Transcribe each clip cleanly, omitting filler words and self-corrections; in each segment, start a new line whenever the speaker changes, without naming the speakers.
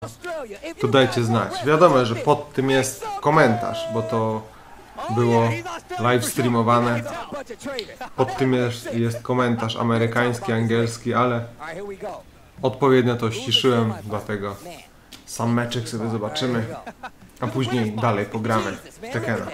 to dajcie znać. Wiadomo, że pod tym jest komentarz, bo to było live streamowane. Pod tym jest komentarz amerykański, angielski, ale odpowiednio to ściszyłem, dlatego sam meczek sobie zobaczymy, a później dalej pogramy w Tekena.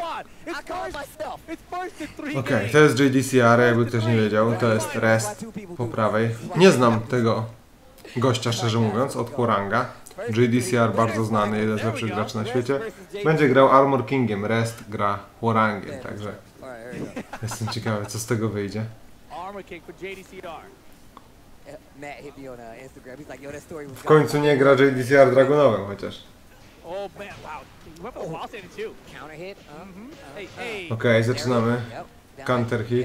Okej, to jest JDCR, jakby ktoś nie wiedział, to jest Rest po prawej. Nie znam tego gościa, szczerze mówiąc, od Hworanga. JDCR bardzo znany, jeden z lepszych graczy na świecie. Będzie grał Armor Kingiem, Rest gra Hworangiem, także jestem ciekawy, co z tego wyjdzie. W końcu nie gra JDCR Dragunowym chociaż. Okej, zaczynamy. Counter hit.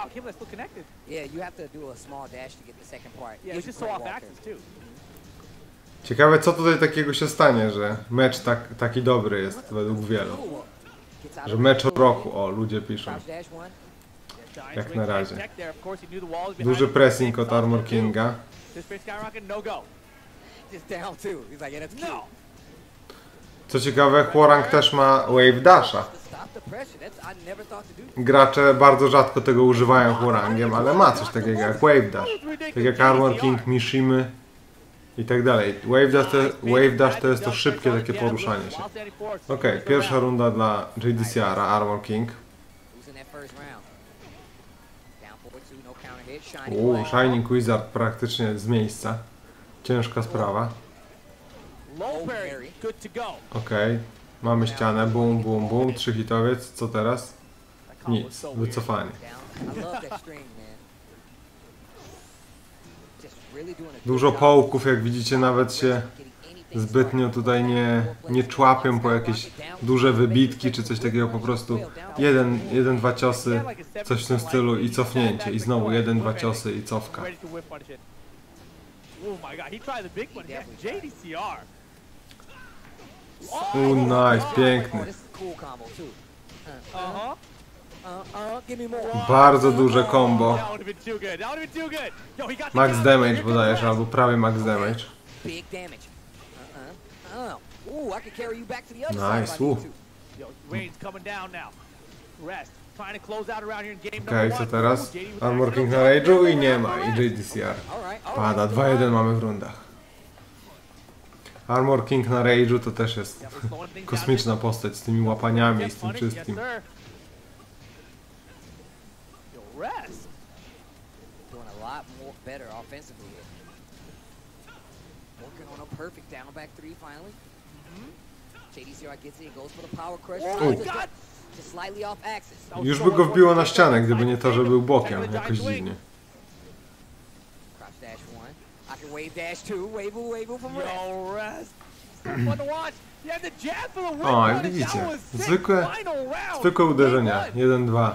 Ciekawe, co tutaj takiego się stanie, że mecz taki dobry jest według wielu. Że mecz roku, o, ludzie piszą. Jak na razie. Duży pressing od Armor Kinga. Co ciekawe, Hworang też ma Wave Dasha. Gracze bardzo rzadko tego używają Hworangiem, ale ma coś takiego jak Wave Dash. Tak jak Armor King, Mishimy i tak dalej. Wave Dash to jest to szybkie takie poruszanie się. Okej, pierwsza runda dla JDCR, Armor King. Shining Wizard praktycznie z miejsca. Ciężka sprawa. Okej, mamy ścianę, bum, bum, bum, 3-hitowiec, co teraz? Nic, wycofanie. Dużo połków, jak widzicie, nawet się zbytnio tutaj nie człapią po jakieś duże wybitki czy coś takiego, po prostu jeden, dwa ciosy, coś w tym stylu i cofnięcie i znowu jeden, dwa ciosy i cofka. Nice, piękny. Bardzo duże combo. Max damage bodajesz, albo prawie max damage. Nice, Okej, co teraz? Armor King na rage'u i nie ma, i JDCR pada, 2-1 mamy w rundach. Armor King na rage'u to też jest kosmiczna postać z tymi łapaniami i z tym wszystkim. Już by go wbiło na ścianę, gdyby nie to, że był bokiem, jakoś dziwnie. O, jak widzicie, zwykłe uderzenia, 1-2.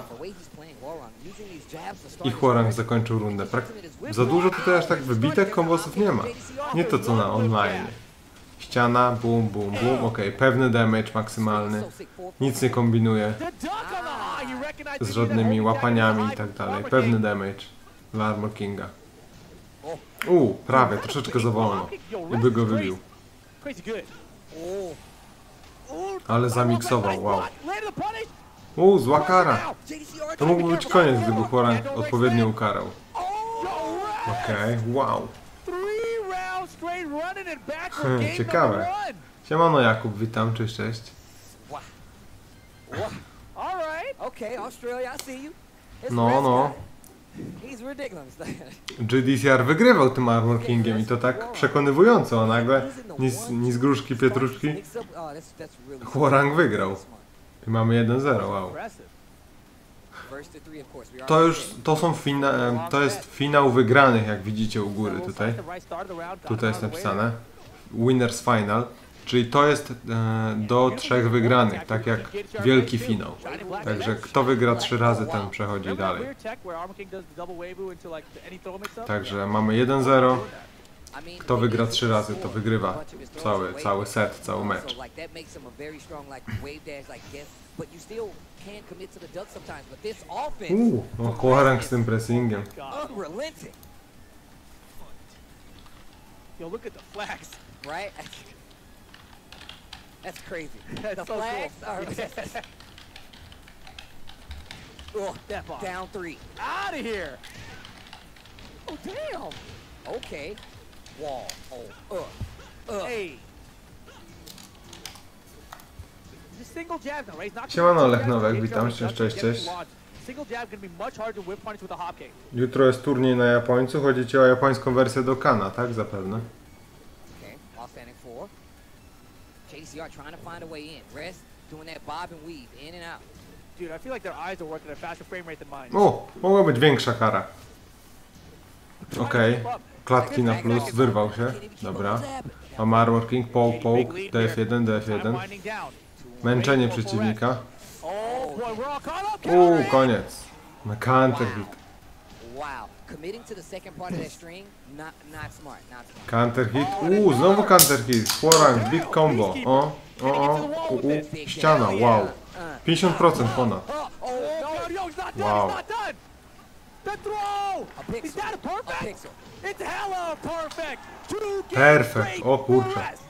I Hworang zakończył rundę. Za dużo tutaj aż tak wybitek kombosów nie ma. Nie to co na online. Ściana, boom, boom, boom, okej, pewny damage maksymalny. Nic nie kombinuje z żadnymi łapaniami i tak dalej. Pewny damage dla Armor Kinga. Prawie, troszeczkę za wolno. I by go wybił. Ale zamiksował, wow. Zła kara. To mógłby być koniec, gdyby Hworang odpowiednio ukarał. Okej, wow. Ciekawe. Siemano Jakub, witam, cześć, cześć. No. JDCR wygrywał tym Armor Kingiem i to tak przekonywująco, a nagle ni z gruszki pietruszki Hworang wygrał. I mamy 1-0, wow. To jest finał wygranych, jak widzicie u góry tutaj. Tutaj jest napisane. Winners Final. Czyli to jest do 3 wygranych, tak jak wielki finał. Także kto wygra 3 razy, ten przechodzi dalej. Także mamy 1-0. Kto wygra 3 razy, to wygrywa cały set, cały mecz. Hworang z tym pressingiem.
That's crazy.
That's
The
so
flags
cool.
are
Step on.
down 3.
Out of here. Oh, damn.
Okay. Wall. Oh.
Hey. Just single jab now, right? He's not
Siemano,
gonna-
Lech Nowek, witam, cześć, cześć, cześć.
Single jab gonna be much harder to whip punish with a hop kick.
Jutro jest turniej na Japońcu. Chodzi ci o japońską wersję do Kana, tak? Zapewne.
Okay. Off standing 4. JDCR trying to find a way in. Rest doing that bob and weave in and out.
Dude, I feel like their eyes are working at a faster frame rate than mine.
O, mogła być większa kara. Okej. Klatki na plus, wyrwał się. Dobra. Mam Armor King, poke, DF1, DF1. Męczenie przeciwnika.
Oh boy, we're all caught up.
Koniec. Na counter hit.
Wow. Committing to the second part of that string, not smart.
Counter hit. Znowu counter hit. Forang, big combo. Ściana, wow. 50% ponad.
Oh, no, he's not done.
Wow.
He's not done. The throw.
A pixel.
Is that a
A
perfect?
pixel.
It's hella perfect. Two games
Perfect.
straight
O kurczę.
for Rest.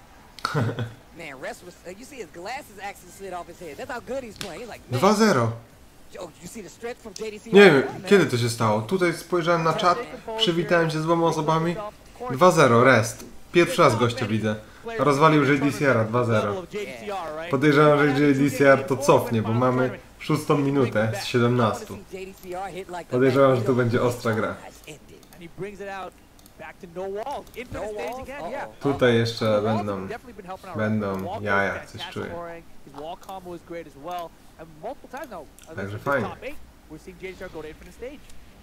Man, Rest was. You see his glasses actually slid off his head. That's how good he's playing. He's like, man.
2-0.
Oh, you see the stretch from JDCR?
Nie wiem, kiedy to się stało. Tutaj spojrzałem na czat, przywitałem się z dwoma osobami. 2-0, rest. Pierwszy raz gościa widzę. Rozwalił JDCR 2-0. Podejrzewam, że JDCR to cofnie, bo mamy 6 minutę z 17. Podejrzewam, że to będzie ostra gra.
And he brings it out back to no walls. Infinite stage again, yeah.
Tutaj jeszcze
The walls
będą.
have definitely been helping out.
będą
The wall
jaja,
goes
coś
fantastic
czuję.
scoring. His wall combo is great as well. And multiple times now,
Także
this
fajnie.
top 8, we're seeing JDCR go to Infinite stage.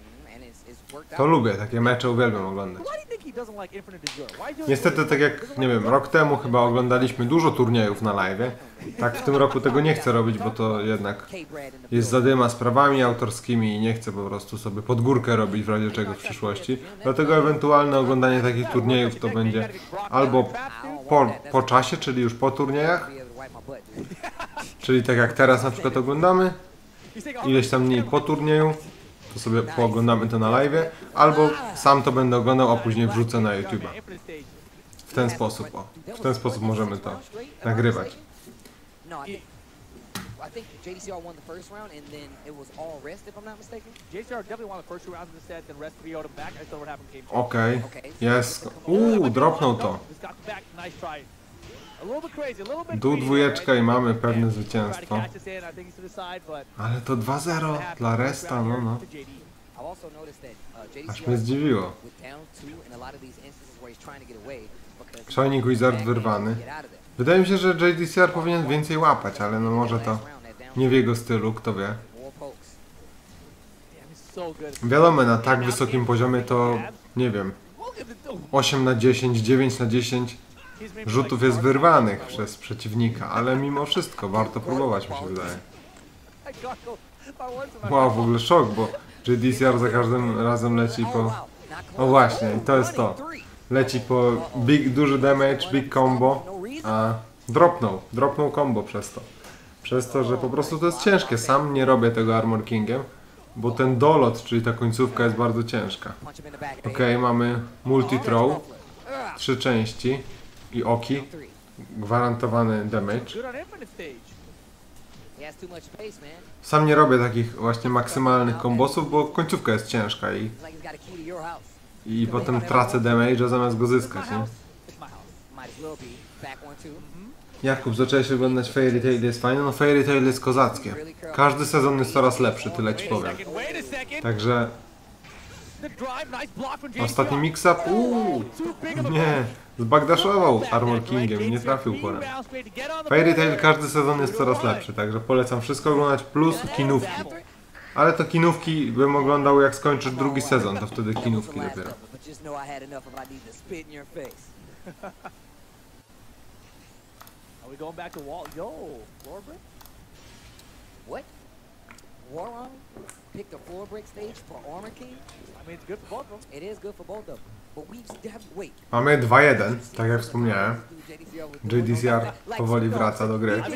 To lubię, takie mecze uwielbiam oglądać.
Why do you think he doesn't like Infinite Azure? Why do you
Niestety, tak jak, nie wiem, rok temu chyba oglądaliśmy dużo turniejów na live. Tak w tym roku tego nie chcę robić, bo to jednak jest zadyma z prawami autorskimi i nie chcę po prostu sobie pod górkę robić w razie czego w przyszłości. Dlatego ewentualne oglądanie takich turniejów to będzie albo po czasie, czyli już po turniejach, czyli tak jak teraz na przykład oglądamy, ileś tam dni po turnieju, to sobie pooglądamy to na live, albo sam to będę oglądał, a później wrzucę na YouTube'a. W ten sposób, o. W ten sposób możemy to nagrywać.
No, I think JDCR won the first round, and then it was all Rest, if I'm not mistaken.
JDCR definitely won the first 2 rounds of the set, then Rest 3-0'd him back. I still what happened in game 2.
Okej, jest. Dropnął to.
Just got back, nice try. A little bit crazy, a little bit
Tu
greedy,
dwójeczka i
right?
mamy pewne
Try to
zwycięstwo.
catch this in, I think he's to the side, but
Ale to 2-0 dla Resta, no.
I've also noticed that
Aż
JDCR
mnie zdziwiło.
with down 2 in a lot of these instances where he's trying to get away because
Shining Wizard wyrwany. Wydaje mi się, że JDCR powinien więcej łapać, ale no może to nie w jego stylu, kto wie. Wiadomo, na tak wysokim poziomie to, nie wiem, 8 na 10, 9 na 10 rzutów jest wyrwanych przez przeciwnika, ale mimo wszystko warto próbować, mi się wydaje. Wow, w ogóle szok, bo JDCR za każdym razem leci po... O właśnie, i to jest to. Leci po duży damage, big combo, a dropnął combo przez to. Przez to, że po prostu to jest ciężkie. Sam nie robię tego Armor Kingiem, bo ten dolot, czyli ta końcówka jest bardzo ciężka. Okej, mamy multi-throw, 3 części i oki, gwarantowany damage. Sam nie robię takich właśnie maksymalnych kombosów, bo końcówka jest ciężka i potem tracę damage'a zamiast go zyskać, nie? Jakub, zacząłeś oglądać Fairy Tail, jest fajne? No Fairy Tail jest kozackie. Każdy sezon jest coraz lepszy, tyle ci powiem. Także... Ostatni mix-up? Nie, zbagdaszował Armor Kingiem i nie trafił porem. Fairy Tail każdy sezon jest coraz lepszy, także polecam wszystko oglądać, plus kinówki. Ale to kinówki bym oglądał jak skończysz drugi sezon, to wtedy kinówki dopiero.
Are we going back to wall? Yo, floor break?
What? Warong picked the floor break stage for Armor King?
I mean, it's good for both of them.
It is good for both of them. But wait.
Mamy 2-1, tak jak wspomniałem. JDCR powoli wraca do gry.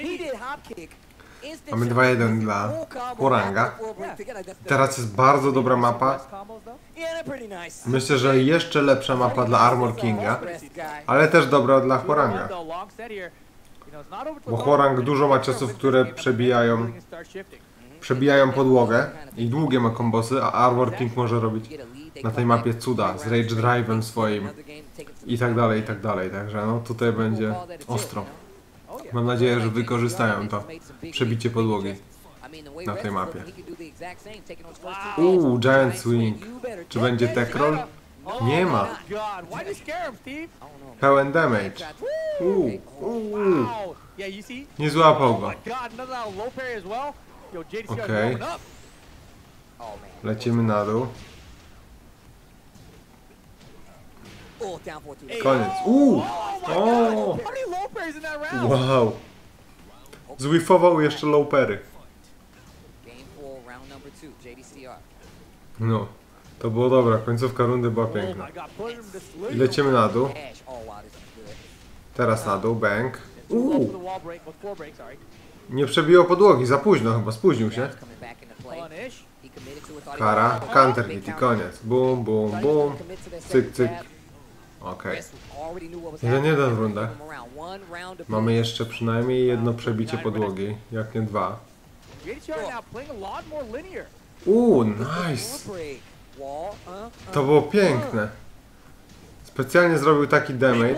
Mamy 2-1 dla Hworanga. Teraz jest bardzo dobra mapa. Myślę, że jeszcze lepsza mapa dla Armor Kinga, ale też dobra dla Hworanga. Bo Hwoarang dużo ma ciosów, które przebijają podłogę i długie ma kombosy, a Armor King może robić na tej mapie cuda z Rage Drive'em swoim i tak dalej, także no tutaj będzie ostro. Mam nadzieję, że wykorzystają to przebicie podłogi na tej mapie. Giant Swing. Czy będzie tech roll? Nie ma. Pełen damage. Nie złapał go. Okej. Lecimy na dół. Koniec. O! Wow. Zwifował jeszcze lowpery. No. To było dobra. Końcówka rundy była piękna. I lecimy na dół. Teraz na dół. Bang. Nie przebiło podłogi. Za późno chyba. Spóźnił się. Kara. Counter hit i koniec. Bum, bum, bum. Cyk, cyk. Okej. 1-1 w rundach. Mamy jeszcze przynajmniej jedno przebicie podłogi. Jak nie dwa. Nice. To było piękne. Specjalnie zrobił taki damage.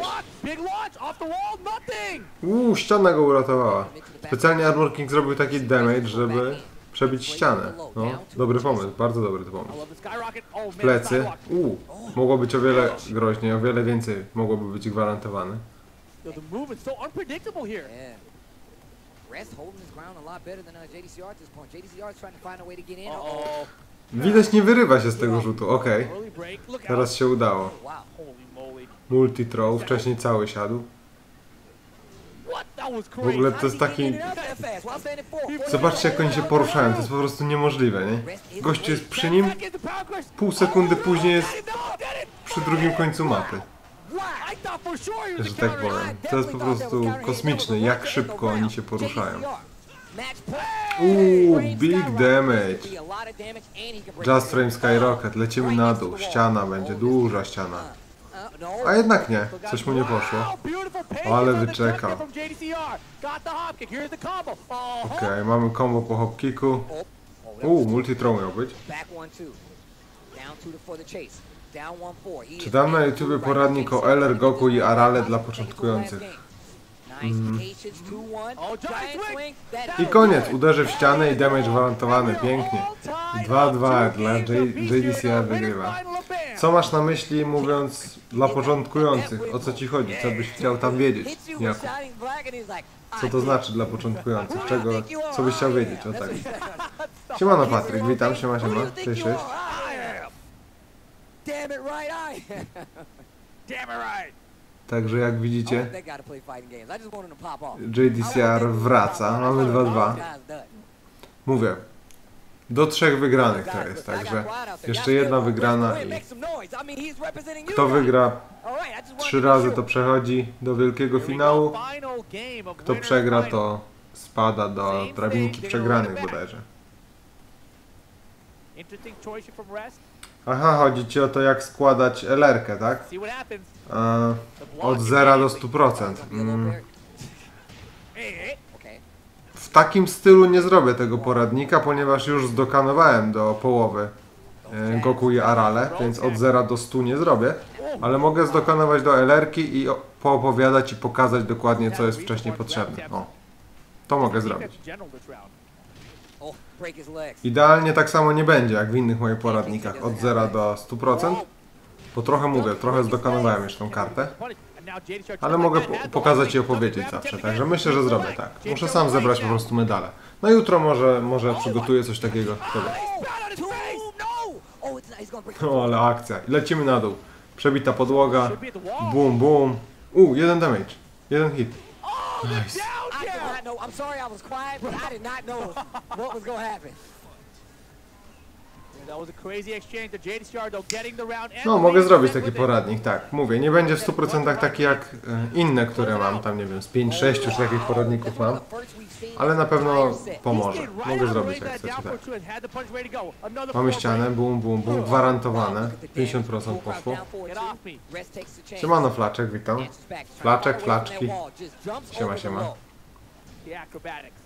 Ściana go uratowała. Specjalnie Armor King zrobił taki damage, żeby przebić ścianę. No, dobry pomysł, bardzo dobry pomysł. W plecy. Mogło być o wiele groźniej, o wiele więcej mogłoby być gwarantowane. Widać, nie wyrywa się z tego rzutu, okej. Teraz się udało. Multi-throw, wcześniej cały siadł. W ogóle to jest taki... Zobaczcie, jak oni się poruszają, to jest po prostu niemożliwe, nie? Gościu jest przy nim, pół sekundy później jest przy drugim końcu mapy. Że tak powiem. To jest po prostu kosmiczne, jak szybko oni się poruszają. Big damage. Just Frame Skyrocket, lecimy na dół. Ściana będzie, duża ściana. A jednak nie, coś mu nie poszło. Ale wyczekał. Okej, mamy combo po hop kicku. Multi-throw miał być. Czytam na YouTubie poradnik o LR, Goku i Arale dla początkujących. I koniec, uderzy w ścianę i damage gwarantowany, pięknie. 2-2 dla JDCR wygrywa. Co masz na myśli, mówiąc dla początkujących? O co ci chodzi? Co byś chciał tam wiedzieć? Jakub? Co to znaczy dla początkujących? Co byś chciał wiedzieć? O tak. Siemano Patryk, witam, siema. Cześć. Także jak widzicie, JDCR wraca, mamy 2-2. Mówię, do 3 wygranych to jest, także jeszcze jedna wygrana i kto wygra 3 razy, to przechodzi do wielkiego finału, kto przegra, to spada do drabinki przegranych bodajże. Aha, chodzi ci o to, jak składać LR-kę, tak? Od 0 do 100%. W takim stylu nie zrobię tego poradnika, ponieważ już zdokanowałem do połowy Goku i Arale, więc od 0 do 100 nie zrobię, ale mogę zdokanować do LR-ki i poopowiadać i pokazać dokładnie, co jest wcześniej potrzebne. To mogę zrobić. Idealnie tak samo nie będzie, jak w innych moich poradnikach, od 0 do 100%, bo trochę zdokanowałem już tą kartę, ale mogę pokazać i opowiedzieć zawsze, także myślę, że zrobię tak. Muszę sam zebrać po prostu medale. No jutro może przygotuję coś takiego. Ale akcja. Lecimy na dół. Przebita podłoga. Boom, boom. 1 damage. 1 hit. Nice. No, mogę zrobić taki poradnik, tak. Mówię, nie będzie w 100% taki jak inne, które mam, tam nie wiem, z 5-6 już takich poradników mam, ale na pewno pomoże. Mogę zrobić jak chcecie, tak. Mamy ścianę, bum, bum, bum, gwarantowane, 50% poszło. Siemano Flaczek, witam. Flaczek, Flaczki. Siema.
The acrobatics.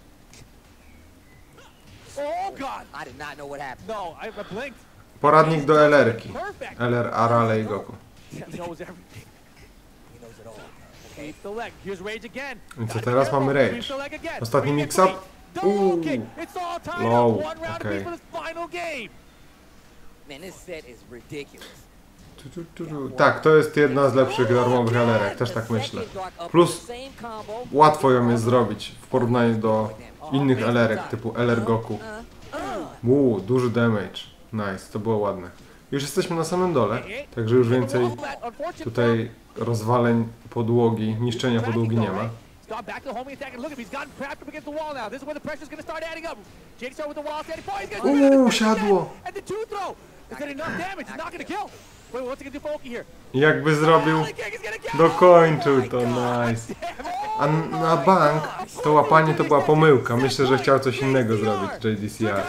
Oh God!
I did not know what happened.
No, I blinked.
Poradnik do LR-ki.
Perfect.
LR, Arale i Goku.
He knows everything.
He knows it all. Okay.
Sweep the leg. Here's Rage again.
I co
Gotta be
teraz
careful.
mamy Rage.
Sweep the leg again.
Ostatni
Bring it
mix-up.
free. Double kick. It's all tied
Low.
up. One round
Okay.
apiece for this final game.
Man, this set is ridiculous.
Tak, to jest jedna z lepszych darmowych LR-ek, też tak myślę. Plus łatwo ją jest zrobić w porównaniu do innych LR-ek typu LR Goku. Duży damage. Nice, to było ładne. Już jesteśmy na samym dole, także już więcej tutaj rozwaleń podłogi, niszczenia podłogi nie ma.
Start back to the homing attack and look at him. He's gotten trapped up against the wall now. This is where the pressure's going to start adding up. JD start with the wall standing. He's going to
Siadło!
and the two throw. Is that enough damage? It's not going to kill. Wait, what's he going to do for Oki here?
Jakby zrobił, dokończył to, nice. A na bank to łapanie to była pomyłka. Myślę, że chciał coś innego zrobić JDCR.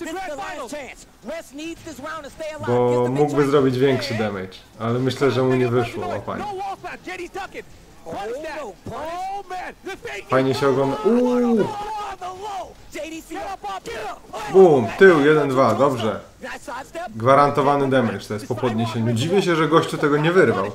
Bo mógłby zrobić większy damage, ale myślę, że mu nie wyszło łapanie. Fajnie się ogląda. Boom, tył, 1-2, dobrze. Gwarantowany damage, to jest po podniesieniu. Dziwię się, że gościu tego nie wyrwał.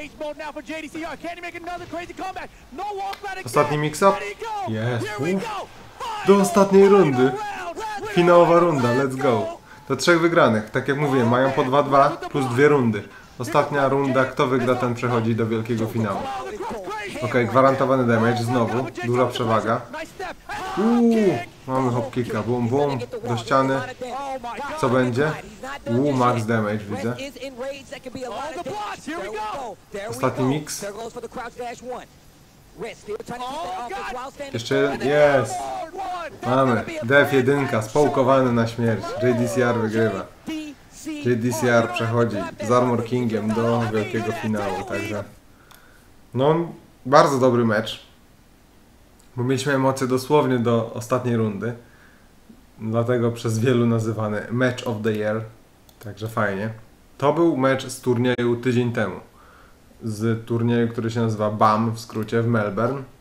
Ostatni mix-up? Jest. Do ostatniej rundy. Finałowa runda, let's go. Do 3 wygranych, tak jak mówiłem, mają po 2-2 plus 2 rundy. Ostatnia runda, kto wygra, ten przechodzi do wielkiego finału. Ok, gwarantowany damage, znowu, duża przewaga. Mamy hop kicka, boom, boom, do ściany. Co będzie? Max damage widzę. Ostatni mix. Jeszcze jeden, jest. Mamy, DF1, społkowany na śmierć. JDCR wygrywa. JDCR przechodzi z Armor Kingiem do wielkiego finału, także no, bardzo dobry mecz, bo mieliśmy emocje dosłownie do ostatniej rundy, dlatego przez wielu nazywany Match of the Year, także fajnie. To był mecz z turnieju tydzień temu, z turnieju, który się nazywa BAM w skrócie w Melbourne.